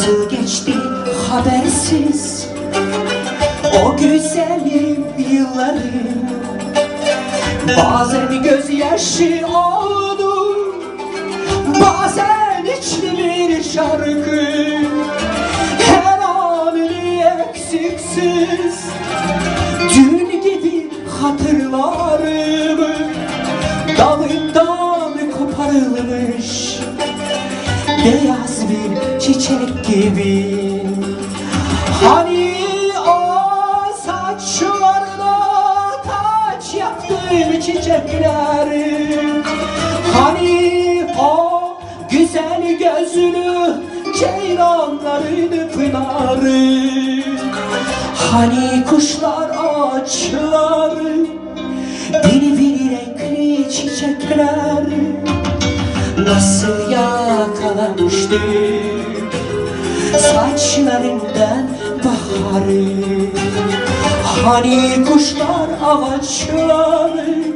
Nasıl geçti habersiz o güzel yılları. Bazen gözyaşı oldu, bazen içli bir şarkı. Her anını eksiksiz dün gibi hatırlarım. Dalından koparılmış beyaz bir çiçek gibi. Hani o saçlarına taç yaptığım çiçekler, hani o güzel gözlü ceylanların pınarı, hani kuşlar ağaçları, biri renkli çiçekler. Nasıl yakalamıştık saçlarından baharı, hani kuşlar ağaçları,